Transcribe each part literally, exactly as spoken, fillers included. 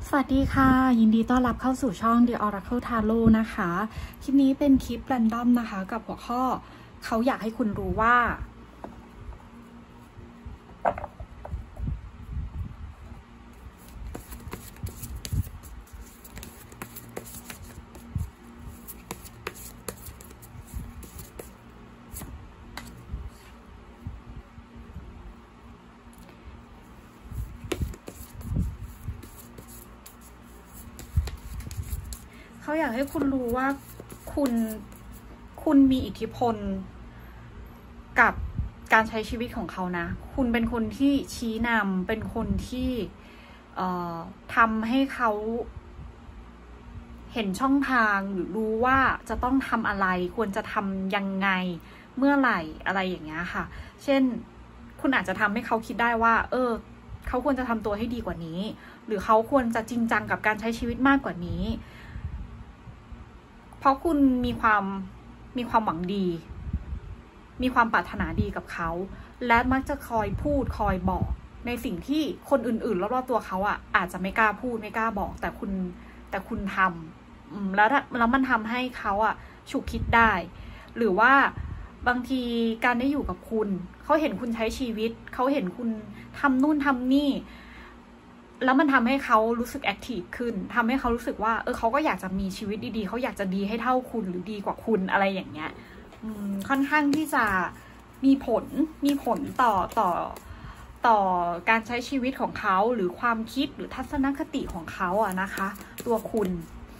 สวัสดีค่ะยินดีต้อนรับเข้าสู่ช่อง The Oracle Tarot นะคะคลิปนี้เป็นคลิปแรนดอมนะคะกับหัวข้อเขาอยากให้คุณรู้ว่าเขาอยากให้คุณรู้ว่าคุณคุณมีอิทธิพลกับการใช้ชีวิตของเขานะคุณเป็นคนที่ชี้นำเป็นคนที่เอ่อทำให้เขาเห็นช่องทางหรือรู้ว่าจะต้องทำอะไรควรจะทำยังไงเมื่อไหร่อะไรอย่างเงี้ยค่ะเช่นคุณอาจจะทำให้เขาคิดได้ว่าเออเขาควรจะทำตัวให้ดีกว่านี้หรือเขาควรจะจริงจังกับการใช้ชีวิตมากกว่านี้เพราะคุณมีความมีความหวังดีมีความปรารถนาดีกับเขาและมักจะคอยพูดคอยบอกในสิ่งที่คนอื่นๆรอบๆตัวเขาอ่ะอาจจะไม่กล้าพูดไม่กล้าบอกแต่คุณแต่คุณทำแล้วแล้วมันทำให้เขาอ่ะฉุกคิดได้หรือว่าบางทีการได้อยู่กับคุณเขาเห็นคุณใช้ชีวิตเขาเห็นคุณทำนู่นทำนี่แล้วมันทำให้เขารู้สึกแอคทีฟขึ้นทำให้เขารู้สึกว่าเออเขาก็อยากจะมีชีวิตดีๆเขาอยากจะดีให้เท่าคุณหรือดีกว่าคุณอะไรอย่างเงี้ยค่อนข้างที่จะมีผลมีผลต่อต่อต่อการใช้ชีวิตของเขาหรือความคิดหรือทัศนคติของเขาอะนะคะตัวคุณ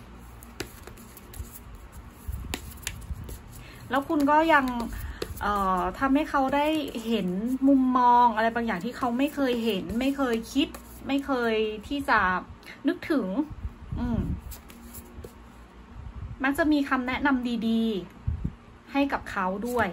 แล้วคุณก็ยังเอ่อทำให้เขาได้เห็นมุมมองอะไรบางอย่างที่เขาไม่เคยเห็นไม่เคยคิดไม่เคยที่จะนึกถึงอืมมักจะมีคำแนะนำดีๆให้กับเขาด้วย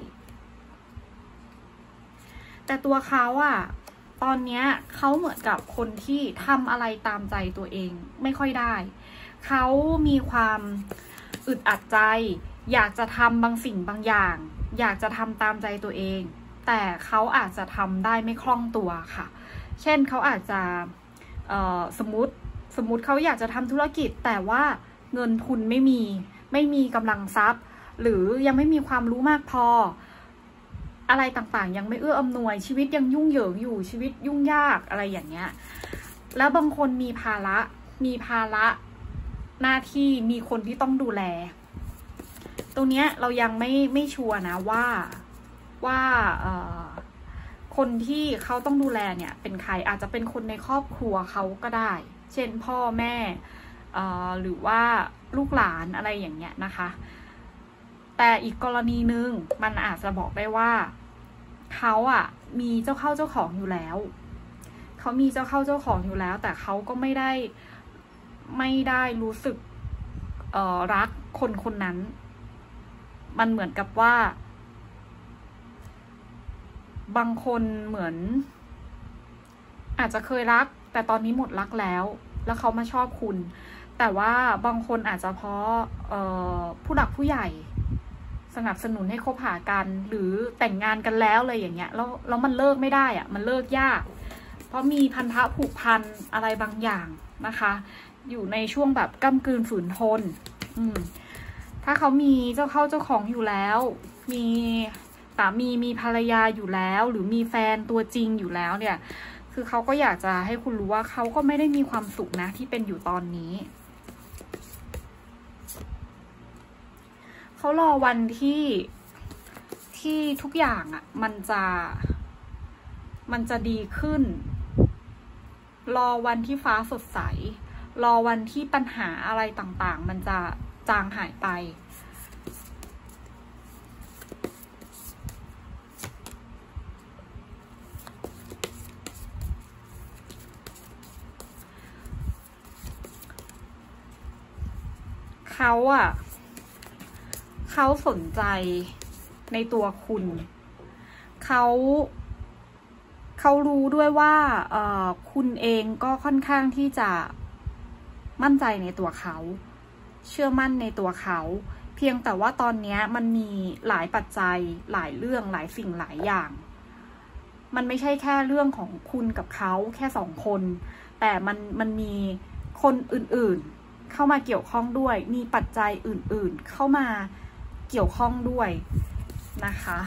แต่ตัวเขาอะตอนนี้เขาเหมือนกับคนที่ทำอะไรตามใจตัวเองไม่ค่อยได้เขามีความอึดอัดใจอยากจะทำบางสิ่งบางอย่างอยากจะทำตามใจตัวเองแต่เขาอาจจะทำได้ไม่คล่องตัวค่ะเช่นเขาอาจจะสมมติสมมติเขาอยากจะทำธุรกิจแต่ว่าเงินทุนไม่มีไม่มีกำลังทรัพย์หรือยังไม่มีความรู้มากพออะไรต่างๆยังไม่เอื้ออำนวยชีวิตยังยุ่งเหยิงอยู่ชีวิตยุ่งยากอะไรอย่างเงี้ยแล้วบางคนมีภาระมีภาระหน้าที่มีคนที่ต้องดูแลตรงเนี้ยเรายังไม่ไม่ชัวร์นะว่าว่าเอ่อคนที่เขาต้องดูแลเนี่ยเป็นใครอาจจะเป็นคนในครอบครัวเขาก็ได้เช่นพ่อแม่เอ่อหรือว่าลูกหลานอะไรอย่างเงี้ยนะคะแต่อีกกรณีหนึ่งมันอาจจะบอกได้ว่าเขาอ่ะมีเจ้าเข้าเจ้าของอยู่แล้วเขามีเจ้าเข้าเจ้าของอยู่แล้วแต่เขาก็ไม่ได้ไม่ได้รู้สึกเอ่อรักคนคนนั้นมันเหมือนกับว่าบางคนเหมือนอาจจะเคยรักแต่ตอนนี้หมดรักแล้วแล้วเขามาชอบคุณแต่ว่าบางคนอาจจะเพราะเอ่อผู้หลักผู้ใหญ่สนับสนุนให้คบหากันหรือแต่งงานกันแล้วอะไรอย่างเงี้ยแล้วแล้วมันเลิกไม่ได้อะมันเลิกยากเพราะมีพันธะผูกพันอะไรบางอย่างนะคะอยู่ในช่วงแบบก้ำกลืนฝืนทนอืมถ้าเขามีเจ้าเข้าเจ้าของอยู่แล้วมีสามีมีภรรยาอยู่แล้วหรือมีแฟนตัวจริงอยู่แล้วเนี่ยคือเขาก็อยากจะให้คุณรู้ว่าเขาก็ไม่ได้มีความสุขนะที่เป็นอยู่ตอนนี้เขารอวันที่ที่ทุกอย่างอ่ะมันจะมันจะดีขึ้นรอวันที่ฟ้าสดใสรอวันที่ปัญหาอะไรต่างๆมันจะจางหายไปเขาอะเขาสนใจในตัวคุณเขาเขารู้ด้วยว่าเอ่อคุณเองก็ค่อนข้างที่จะมั่นใจในตัวเขาเชื่อมั่นในตัวเขาเพียงแต่ว่าตอนนี้มันมีหลายปัจจัยหลายเรื่องหลายสิ่งหลายอย่างมันไม่ใช่แค่เรื่องของคุณกับเขาแค่สองคนแต่มันมันมีคคนอื่นๆเข้ามาเกี่ยวข้องด้วยมีปัจจัยอื่นๆเข้ามาเกี่ยวข้องด้วยนะคะ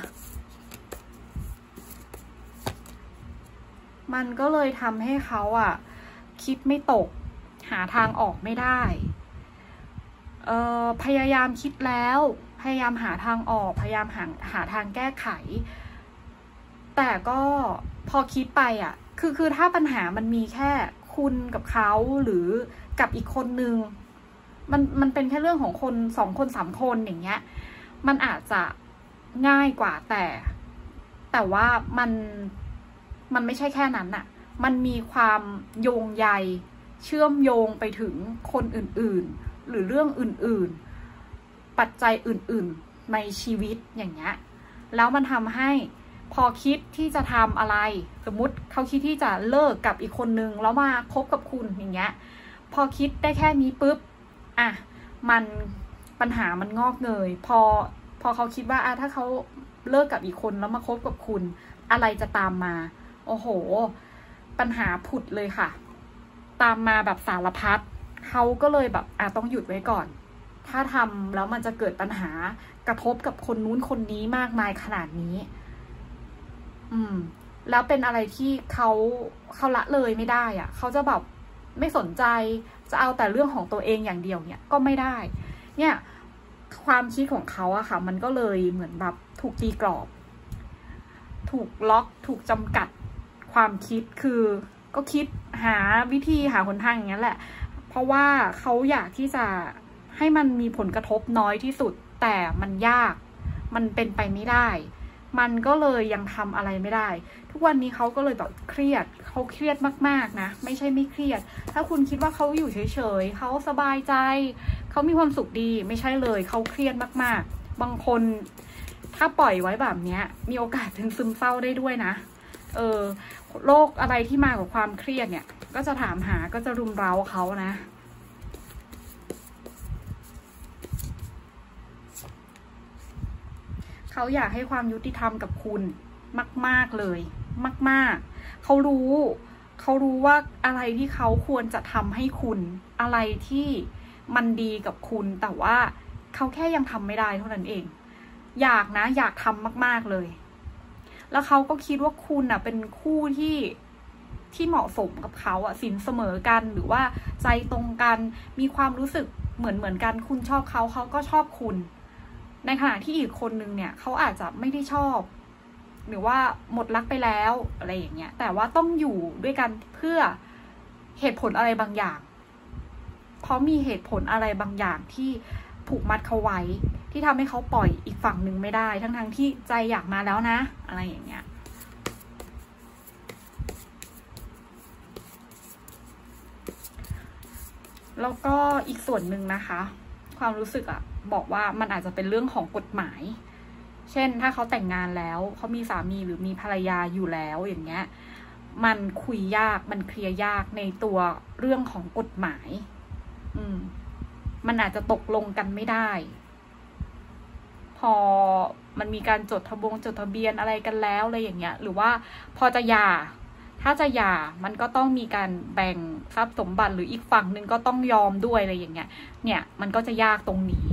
มันก็เลยทำให้เขาอะคิดไม่ตกหาทางออกไม่ได้เอ่อพยายามคิดแล้วพยายามหาทางออกพยายามหาหาทางแก้ไขแต่ก็พอคิดไปอ่ะคือคือถ้าปัญหามันมีแค่คุณกับเขาหรือกับอีกคนนึงมันมันเป็นแค่เรื่องของคนสองคนสามคนอย่างเงี้ยมันอาจจะง่ายกว่าแต่แต่ว่ามันมันไม่ใช่แค่นั้นน่ะมันมีความโยงใยเชื่อมโยงไปถึงคนอื่นๆหรือเรื่องอื่นๆปัจจัยอื่นๆในชีวิตอย่างเงี้ยแล้วมันทำให้พอคิดที่จะทำอะไรสมมุติเขาคิดที่จะเลิกกับอีกคนนึงแล้วมาคบกับคุณอย่างเงี้ยพอคิดได้แค่นี้ปุ๊บอ่ะมันปัญหามันงอกเงยพอพอเขาคิดว่าอ่ะถ้าเขาเลิกกับอีกคนแล้วมาคบกับคุณอะไรจะตามมาโอ้โหปัญหาผุดเลยค่ะตามมาแบบสารพัดเขาก็เลยแบบอ่ะต้องหยุดไว้ก่อนถ้าทำแล้วมันจะเกิดปัญหากระทบกับคนนู้นคนนี้มากมายขนาดนี้อืมแล้วเป็นอะไรที่เขาเขาละเลยไม่ได้อ่ะเขาจะแบบไม่สนใจจะเอาแต่เรื่องของตัวเองอย่างเดียวเนี่ยก็ไม่ได้เนี่ยความคิดของเขาอะค่ะมันก็เลยเหมือนแบบถูกตีกรอบถูกล็อกถูกจำกัดความคิดคือก็คิดหาวิธีหาหนทางอย่างนี้แหละเพราะว่าเขาอยากที่จะให้มันมีผลกระทบน้อยที่สุดแต่มันยากมันเป็นไปไม่ได้มันก็เลยยังทำอะไรไม่ได้ทุกวันนี้เขาก็เลยแบบเครียดเขาเครียดมากๆนะไม่ใช่ไม่เครียดถ้าคุณคิดว่าเขาอยู่เฉยๆเขาสบายใจเขามีความสุขดีไม่ใช่เลยเขาเครียดมากๆบางคนถ้าปล่อยไว้แบบนี้มีโอกาสถึงซึมเศร้าได้ด้วยนะเออโรคอะไรที่มากับความเครียดเนี่ยก็จะถามหาก็จะรุมเร้าเขานะเขาอยากให้ความยุติธรรมกับคุณมากๆเลยมากๆเขารู้เขารู้ว่าอะไรที่เขาควรจะทำให้คุณอะไรที่มันดีกับคุณแต่ว่าเขาแค่ยังทำไม่ได้เท่านั้นเองอยากนะอยากทำมากๆเลยแล้วเขาก็คิดว่าคุณอ่ะเป็นคู่ที่ที่เหมาะสมกับเขาอ่ะสินเสมอกันหรือว่าใจตรงกันมีความรู้สึกเหมือนเหมือนกันคุณชอบเขาเขาก็ชอบคุณในขณะที่อีกคนนึงเนี่ยเขาอาจจะไม่ได้ชอบหรือว่าหมดรักไปแล้วอะไรอย่างเงี้ยแต่ว่าต้องอยู่ด้วยกันเพื่อเหตุผลอะไรบางอย่างเพราะมีเหตุผลอะไรบางอย่างที่ผูกมัดเขาไว้ที่ทำให้เขาปล่อยอีกฝั่งหนึ่งไม่ได้ทั้งๆ ท, ที่ใจอยากมาแล้วนะอะไรอย่างเงี้ยแล้วก็อีกส่วนหนึ่งนะคะความรู้สึกอะบอกว่ามันอาจจะเป็นเรื่องของกฎหมายเช่นถ้าเขาแต่งงานแล้วเขามีสามีหรือมีภรรยาอยู่แล้วอย่างเงี้ยมันคุยยากมันเคลียร์ยากในตัวเรื่องของกฎหมายอืมมันอาจจะตกลงกันไม่ได้พอมันมีการจดทะบงจดทะเบียนอะไรกันแล้วอะไรอย่างเงี้ยหรือว่าพอจะหย่าถ้าจะหย่ามันก็ต้องมีการแบ่งทรัพย์สมบัติหรืออีกฝั่งหนึ่งก็ต้องยอมด้วยอะไรอย่างเงี้ยเนี่ยมันก็จะยากตรงนี้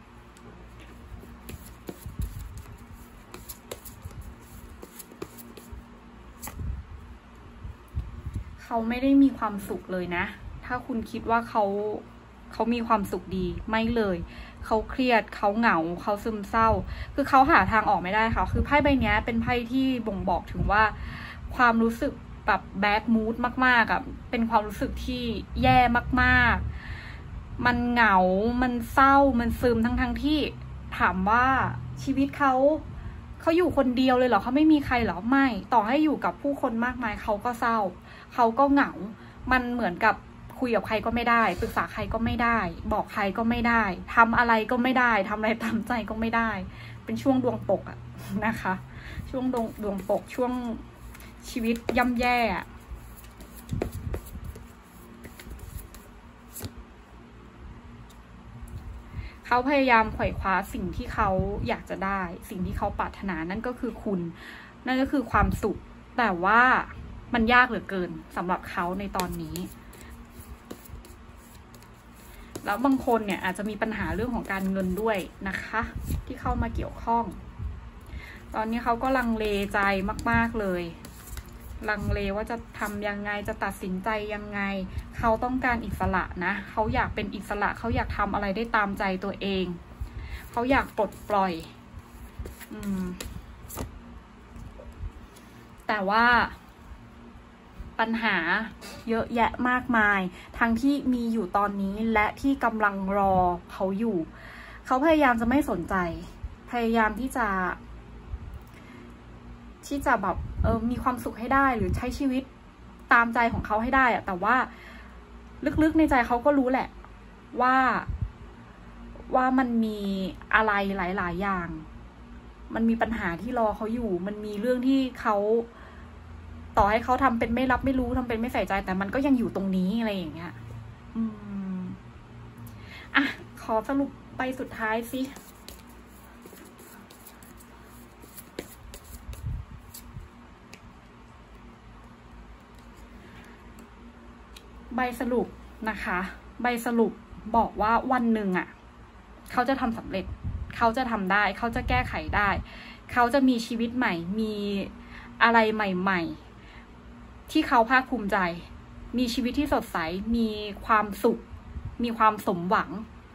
เขาไม่ได้มีความสุขเลยนะถ้าคุณคิดว่าเขาเขามีความสุขดีไม่เลยเขาเครียดเขาเหงาเขาซึมเศร้าคือเขาหาทางออกไม่ได้ค่ะคือไพ่ใบนี้เป็นไพ่ที่บ่งบอกถึงว่าความรู้สึกแบบแบดมูดมากๆอ่ะเป็นความรู้สึกที่แย่มากๆมันเหงามันเศร้ามันซึมทั้งๆที่ถามว่าชีวิตเขาเขาอยู่คนเดียวเลยเหรอเขาไม่มีใครเหรอไม่ต่อให้อยู่กับผู้คนมากมายเขาก็เศร้าเขาก็เหงามันเหมือนกับคุยกับใครก็ไม่ได้ปรึกษาใครก็ไม่ได้บอกใครก็ไม่ได้ทำอะไรก็ไม่ได้ทำอะไรตามใจก็ไม่ได้เป็นช่วงดวงตกอะนะคะช่วงดวงดวงตกช่วงชีวิตย่ำแย่เขาพยายามไขว่คว้าสิ่งที่เขาอยากจะได้สิ่งที่เขาปรารถนานั่นก็คือคุณนั่นก็คือความสุขแต่ว่ามันยากเหลือเกินสำหรับเขาในตอนนี้แล้วบางคนเนี่ยอาจจะมีปัญหาเรื่องของการเงินด้วยนะคะที่เข้ามาเกี่ยวข้องตอนนี้เขาก็ลังเลใจมากๆเลยลังเลว่าจะทำยังไงจะตัดสินใจยังไงเขาต้องการอิสระนะเขาอยากเป็นอิสระเขาอยากทำอะไรได้ตามใจตัวเองเขาอยากปลดปล่อยอืมแต่ว่าปัญหาเยอะแยะมากมายทั้งที่มีอยู่ตอนนี้และที่กำลังรอเขาอยู่เขาพยายามจะไม่สนใจพยายามที่จะที่จะแบบเออมีความสุขให้ได้หรือใช้ชีวิตตามใจของเขาให้ได้อะแต่ว่าลึกๆในใจเขาก็รู้แหละว่าว่ามันมีอะไรหลายๆอย่างมันมีปัญหาที่รอเขาอยู่มันมีเรื่องที่เขาต่อให้เขาทำเป็นไม่รับไม่รู้ทำเป็นไม่ใส่ใจแต่มันก็ยังอยู่ตรงนี้อะไรอย่างเงี้ยอืมอ่ะขอสรุปไปสุดท้ายสิใบสรุปนะคะใบสรุปบอกว่าวันหนึ่งอ่ะเขาจะทำสำเร็จเขาจะทำได้เขาจะแก้ไขได้เขาจะมีชีวิตใหม่มีอะไรใหม่ๆที่เขาภาคภูมิใจมีชีวิตที่สดใสมีความสุขมีความสมหวัง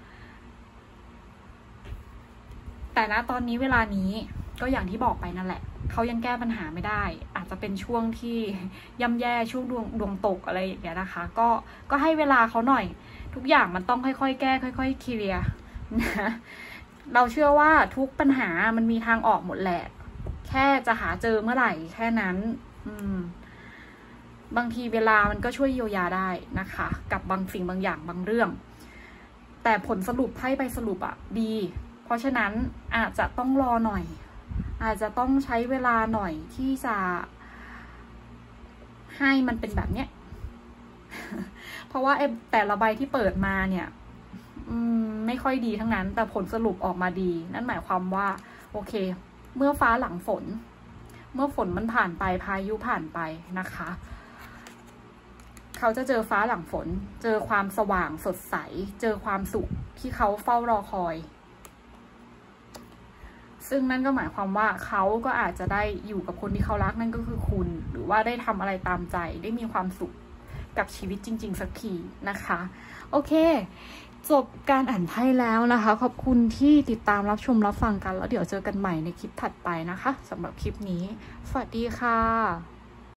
แต่ณตอนนี้เวลานี้ก็อย่างที่บอกไปนั่นแหละเขายังแก้ปัญหาไม่ได้อาจจะเป็นช่วงที่ย่ำแย่ช่วงดวงดวงตกอะไรอย่างเงี้ยนะคะก็ก็ให้เวลาเขาหน่อยทุกอย่างมันต้องค่อยๆแก้ค่อยๆเคลียร์นะเราเชื่อว่าทุกปัญหามันมีทางออกหมดแหละแค่จะหาเจอเมื่อไหร่แค่นั้นอืมบางทีเวลามันก็ช่วยเยียวยาได้นะคะกับบางสิ่งบางอย่างบางเรื่องแต่ผลสรุปไพ่ใบสรุปอะดีเพราะฉะนั้นอาจจะต้องรอหน่อยอาจจะต้องใช้เวลาหน่อยที่จะให้มันเป็นแบบเนี้ย เพราะว่าไอ้แต่ละใบที่เปิดมาเนี่ยอืมไม่ค่อยดีทั้งนั้นแต่ผลสรุปออกมาดีนั่นหมายความว่าโอเคเมื่อฟ้าหลังฝนเมื่อฝนมันผ่านไปพายุผ่านไปนะคะเขาจะเจอฟ้าหลังฝนเจอความสว่างสดใสเจอความสุขที่เขาเฝ้ารอคอยซึ่งนั่นก็หมายความว่าเขาก็อาจจะได้อยู่กับคนที่เขารักนั่นก็คือคุณหรือว่าได้ทำอะไรตามใจได้มีความสุขกับชีวิตจริงๆสักทีนะคะโอเคจบการอ่านไพ่แล้วนะคะขอบคุณที่ติดตามรับชมรับฟังกันแล้วเดี๋ยวเจอกันใหม่ในคลิปถัดไปนะคะสำหรับคลิปนี้สวัสดีค่ะ